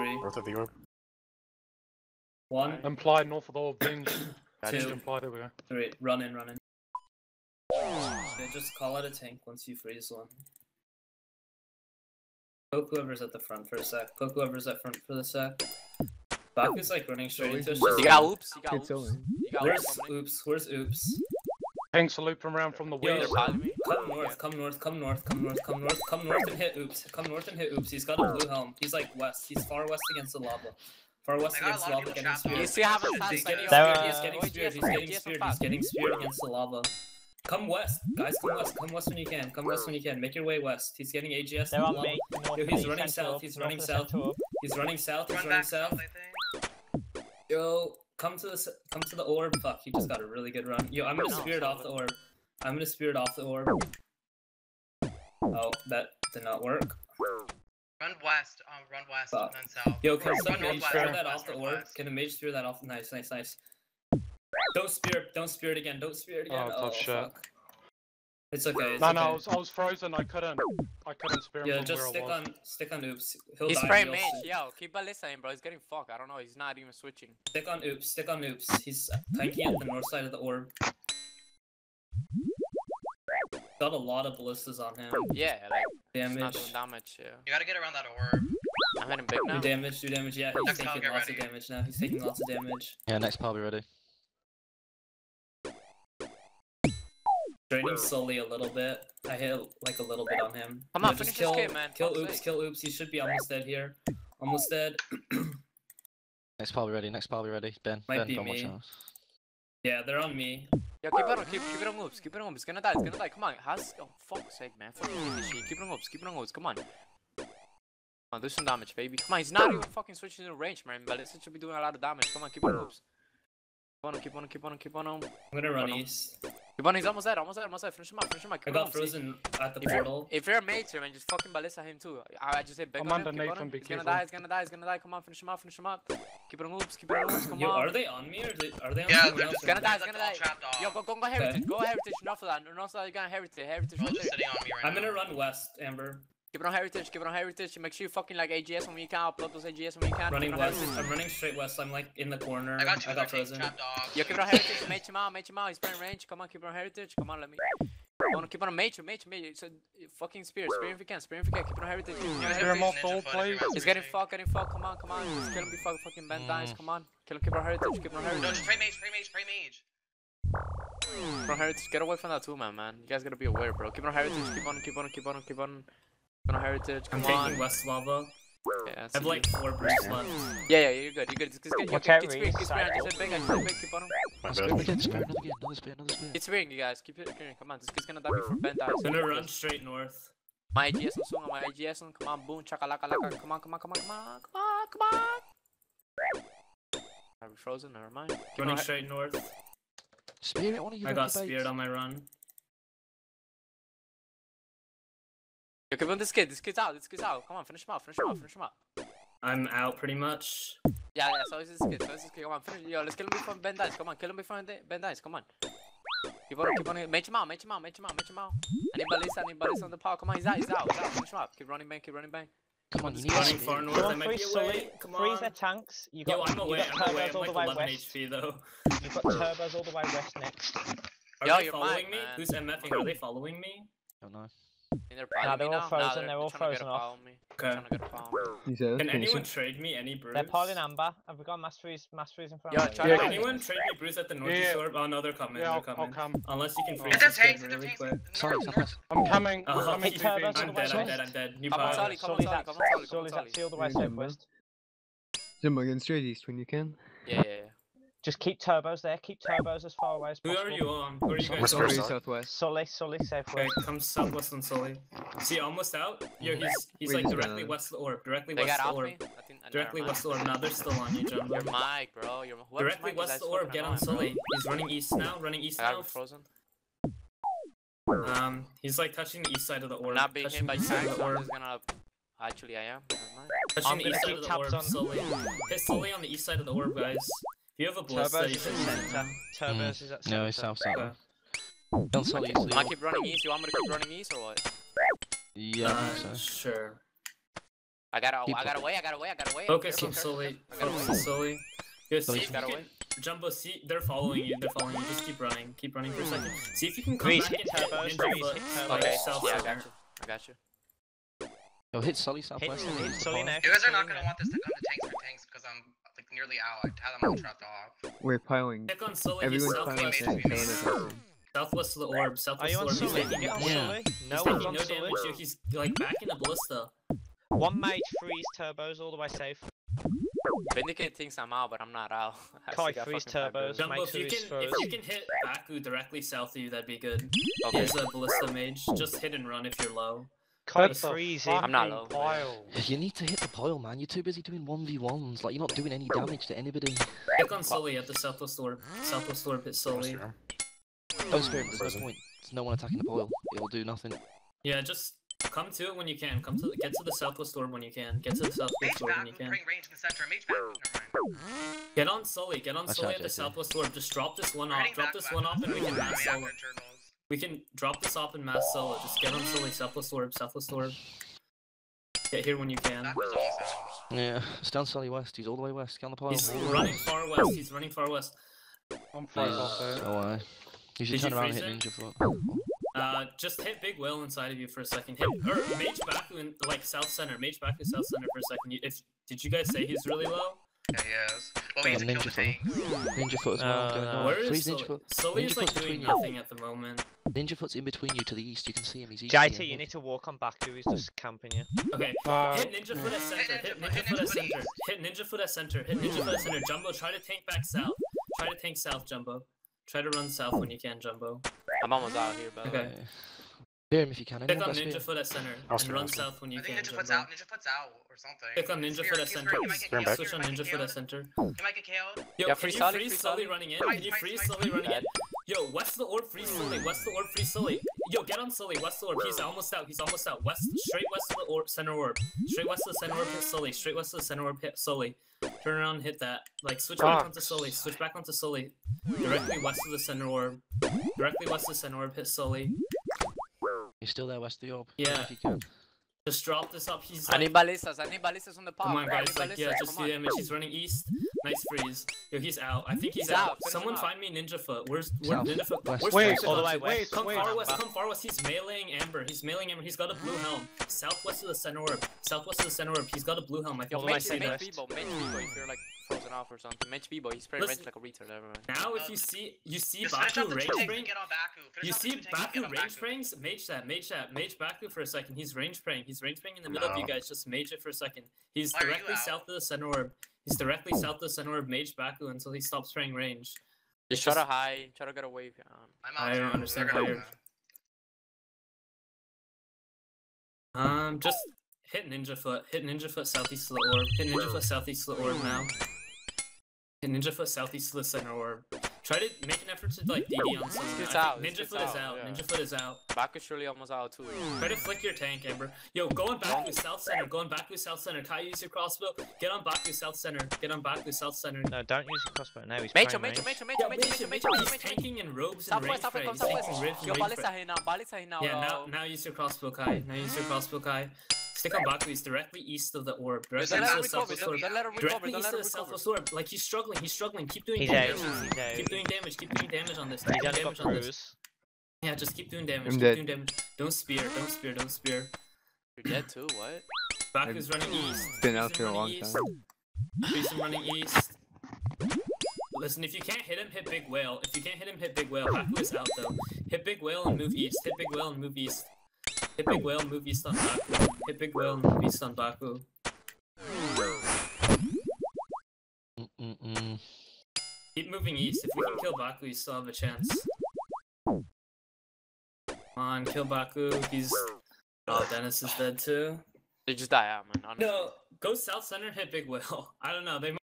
3. North of the orb. 1. Imply north of the orb, binge. Two. Imply, there we go. 3. Run in. Yeah, just call out a tank once you freeze one. Poke whoever's at the front for a sec. Poke whoever's at front for the sec. Baku's like running straight into us. You got oops. You got oops. Where's oops? Where's oops? Tanks are looping around from the west. Come north and hit oops. Come north and hit oops. He's got a blue helm. He's like west. He's far west against the lava. Far west against the lava, getting speared. You see how He's getting speared. He's getting speared against the lava. Come west, guys. Come west when you can. Come west when you can. Make your way west. He's getting AGS. They're on me. Yo, he's running south. He's running south. He's running south. Yo, come to the orb. Fuck, he just got a really good run. Yo, I'm gonna spirit off the orb. Oh, that did not work. Run west, Fuck. and then south. Yo, can someone mage spear that off the orb? Can a mage spear that off? Nice. Don't spear it again. Oh, tough shit. fuck. It's okay. No, I was frozen. I couldn't spear him. Yeah, from just where I was. stick on oops. He'll He's die. spraying mage. Yo, keep listening, bro. He's getting fucked. I don't know. He's not even switching. Stick on oops. He's tanking at the north side of the orb. Got a lot of ballistas on him. Yeah, like Damage. not doing damage. Yeah. You gotta get around that orb. I'm hitting big now. Do damage. Yeah, he's Next taking get lots ready. of damage now. He's taking lots of damage. Yeah, next pile be ready. Draining slowly a little bit. I hit like a little bit on him. Come on, just finish this kid, man. Kill Fuck's oops. sake. Kill oops. He should be almost dead here. Almost dead. Next pile be ready. Ben, Might be Ben, me. watch out. Yeah, they're on me. Yo, keep it on moves. Keep it on moves. It's gonna die. Come on. Oh, fuck's sake, man. Fucking hit this shit. Keep it on moves. Come on. Come on, do some damage, baby. Come on, he's not even fucking switching to range, man. But it should be doing a lot of damage. Come on, keep it on moves. Keep on. I'm gonna run east. Keep on, he's almost dead. Finish him up. I got frozen at the portal. If you're a mage, man, just fucking ballista him too. I just hit big I'm on him. underneath Keep on him, be He's gonna die. Come on, finish him up. Keep it on moves. Come Yo, on. are they on me or are they on Yeah, someone they're else? just gonna die. Yo, go heritage. Okay. Go heritage. Enough of that. Enough of that. You're gonna heritage. They're all just sitting on me right I'm now. gonna run west, Amber. Keep it on heritage. Make sure you fucking like AGS when you can. Upload those AGS when you can. Running west. I'm running straight west. I'm like in the corner. I got two other tanks frozen. trapped off. Yo, keep it on heritage. Mage him out. He's playing range. Come on, keep it on heritage. Come on, let me. Keep on mage. So fucking spear if you can. Keep it on heritage. Spear him off the orb, please. He's getting fucked. Come on. Just kill him before fucking Ben dies. Come on. Kill him. Keep it on heritage. No, just pray mage. Keep it on heritage. Get away from that 2-man, man. You guys gotta be aware, bro. Keep it on heritage. Keep on heritage. I'm Come on. taking west lava. Yeah, I have like 4 bursts left. Yeah, you're good. Just Watch out, keep Reese. spearing. Just big. Keep on him. Another spear. Keep spearing, you guys. Keep it. Come on. This kid's gonna die before Ben dies. I'm gonna run straight north. My AGS on swung. Come on, boom. Chakalaka. Come on. Are we frozen? Never mind. Running straight north. Spear it, one of you. I got speared on my run. Yo, keep on this kid. This kid's out. Come on, finish him up. I'm out pretty much. Yeah. So is this kid. Come on, finish. Yo, let's kill him before Ben dies. Come on, kill him before Ben dies. Come on. Keep on. Mage him out. Any ballista on the power. Come on, he's out. Finish him up. Keep running bang. Come on, you need Running to far north. Go I on, might be freeze away. Come freeze their on. tanks. You Yo, got, I'm away. you got turbos all I'm the like way 11 west. HP though. You've got turbos all the way west next. Are Yo, they you're following mine, me? man. Who's MFing? Are they following me? Oh no. Nah, they're all frozen. They're all frozen off. Okay. Jesus. Can anyone trade me any brews? They're piling amber. Have we got mass freeze in front Yo, of us? try to- Can anyone trade me brews at the northeast Yeah. orb? Oh no, they're coming. Yeah, they're I'll coming. come. Unless you can freeze It's a this kid tank. really quick. Sorry, southwest. I'm coming. Hey, to turbos be on the benched. west. I'm dead. New Come on, pile. Solly, Sully's come on. actually all the way Yeah, southwest. Jumbo against straight east when you can. Yeah. Just keep turbos there. Keep turbos as far away as Who possible. are you on? Who are you guys West on? first. Sorry, southwest. Sully, Okay, southwest. come southwest on Sully. See, almost out? Yo, he's Wait, like he's directly down. west of the orb. Directly They west got of the off orb. me. Directly west of the orb. Now they're still on you, Jumbo. You're Mike, bro. Directly west of the orb. Get on Sully. He's running east now. I got frozen. He's like touching the east side of the orb. Not being touching hit by the east side tanks, of the so I'm orb. just gonna. Actually, I am. Never mind. Touching I'm the gonna east side keep of the tabs orb. on- Sully. Hit Sully on the east side of the orb, guys. If you have a ballista, Turbos you is at should. center. Turbos is at center. No, it's south. Okay. Don't solely easily. Am I keep running east? You want me to keep running east or what? Yeah, I think so. Sure. I got away. Focus on Sully. Focus on Sully. Yo, see if you Got can, away. Jumbo, see, they're following you. Just keep running for a second. See if you can come Freeze, back hit and hit turbos, Ninja freeze, Foot, hit turbos. like Okay, south yeah, I center. got you. Yo, hit Sully southwest. Hit Sully next. You guys are Sully not gonna next. want this to come to tanks for tanks because I'm like nearly out. I had them all trapped off. We're piling. Pick on Sully, he's Everyone's piling. southwest. Southwest of the orb, Are southwest you of on the orb. Sully? He's taking, Get on Yeah. Sully. he's No taking one's on no Sully. damage. Yo, he's like back in a ballista. One mage freeze turbos all the way safe. Vindicate thinks I'm out, but I'm not out. I Kai, still got freeze fucking turbos. Jumbo, Mage if you freeze can throws. hit Baku directly south of you, that'd be good. Okay. He's a ballista mage. Just hit and run if you're low. Kai That's a freezing. I'm not low. Pile. You need to hit the pile, man. You're too busy doing 1v1s. Like, you're not doing any damage to anybody. Pick on Sully at the southwest orb. Southwest orb hit Sully. Don't spare him. There's no point. There's no one attacking the pile. It will do nothing. Yeah, just come to it when you can. Get to the southwest orb when you can. Get to the Mage southwest orb back, when you can. bring range in the center. Mage back. Never mind. Get on Sully. Get on That's Sully not at the JC. southwest orb. Just drop this one We're off. heading Drop back, this back. one off, and we can mass After solo. turbos. We can drop this off and mass solo. Just get on Sully. Southwest orb. Southwest orb. Get here when you can. Back was almost out. Yeah, it's down Sully west. He's all the way west. Get on the pile. He's running far west. He's running far west. I'm fine off there. Oh, you should Did turn you around and freeze hit him? Ninja Foot. Just hit Big Whale inside of you for a second. Hit or Mage Baku in like south center. Mage Baku south center for a second. Did you guys say he's really low? Yeah, he is. Well, we need to kill Ninja the Foot. tanks. Ninja Foot as well. Going down. Where is Freeze Sully? Ninja Foot. Sully is Ninja like Foot's doing between you. nothing at the moment. Ninja Foot's in between you to the east. You can see him. He's east. JT, you need to walk on Baku. He's just camping you. Okay. Hit Ninja Foot at center. Hit Ninja Foot at center. Hit Ninja Foot at center. Hit Ninja Foot at center. Jumbo, try to tank back south. Try to tank south, Jumbo. Try to run south when you can, Jumbo. I'm almost out here, by the Okay. way. Spear him if you can. Pick Anyone on got a Ninja spear? Foot at center I'll and spear, run I'll spear. south when you I think can, Ninja Foot's Jumbo. out. Ninja Foot's out or something. Pick on Ninja Foot at center. He might get Spear him KO'd. back. Switch on Ninja Foot at center. He might get KO'd. Yo, Yeah, can free you Sully, freeze free Sully Sully. running in? Fight, Can you fight, freeze fight, Sully running in? Dead. Yo, west of the orb, freeze Sully. West of the orb, freeze Sully. Yo, get on Sully. West of the orb. He's almost out. He's almost out. West, straight west of the orb, center orb. Straight west of the center orb, hit Sully. Straight west of the center orb, hit Sully. Turn around, hit that. Like, switch back onto Sully. Switch back onto Sully. Directly west of the center orb. Directly west of the center orb, hit Sully. He's still there west of the orb. Yeah. If you can. Just drop this up. He's I like, need ballistas on the pop. come on, I need guys. Like, yeah, ballistas, just come do on. damage. He's running east. Nice freeze. Yo, he's out. I think he's He's out. out. Finish Someone him find me Ninja Foot. Where's South. Ninja Foot? West. Where's Wait, Ninja all the Foot? way west. Come wait, far west. back. Come far west. He's meleeing Amber. He's meleeing Amber. He's got a blue helm. Southwest of the center orb. Southwest of the center orb. He's got a blue helm. I think Yo, All the way Mage south west. Bebo, if you're like frozen off or something. Mage Bebo, he's spraying range Listen. like a retard everywhere. now if you see Just finish off Baku the range two tanks spring. and get on Baku. Finish You off the see two tanks and Baku get on range Baku. springs? Mage that. Mage Baku for a second. He's range spraying. He's range spraying in the middle of you No. guys. Just mage it for a second. He's Why are you directly out? south of the center orb. He's directly south of the center orb. Mage Baku until he stops spraying range. Just try to hide, try to get away. I'm I out don't too. understand They're how gonna you're- go. Just hit Ninja Foot. Hit Ninja Foot southeast of the orb. Hit Ninja Foot southeast of the orb now. Hit Ninja Foot southeast of the center orb. Try to make an effort to like DD on someone. It's I out, think Ninja it's Foot is out, out. yeah. Ninja Foot is out. Back is surely almost out too. Try to flick your tank, Amber. Yo, going back to south center. Going back to south center. Kai, use your crossbow. Get on back to south center. Get on back to south center. No, don't use your crossbow now. He's Mage, spraying Mage, range. Mage, Yeah, Mage, Mage, he's tanking in robes and range Southwest, southwest, spray. come He's taking southwest. ribs Yo, and range spray. ballista now. Yeah, now use your crossbow, Kai. Now use your crossbow, Kai. Stick on Baku. He's directly east of the orb. Directly Don't east let of him the recover, southwest orb. don't let him recover, Directly don't east let of him the recover. southwest orb. Like he's struggling. Keep doing He's damage. out. He's out. Keep doing damage. Keep doing damage on this. He's Keep doing only got damage on this. bruise. Yeah, just keep doing damage. I'm Keep dead. doing damage. Don't spear. You're dead too, what? Baku's running east. Been out Freeze there a him long running east. time. Freeze him running east. Listen, if you can't hit him, hit Big Whale. If you can't hit him, hit Big Whale. Baku is out though. Hit Big Whale and move east. Hit Big Whale and move east. Hit Big Whale and move east on Baku. Hit Big Whale and move east on Baku. Keep moving east. If we can kill Baku, you still have a chance. Come on, kill Baku. He's... Oh, Dennis is dead too. They just die out, man. Honestly. No, go south center, hit Big Whale. I don't know, they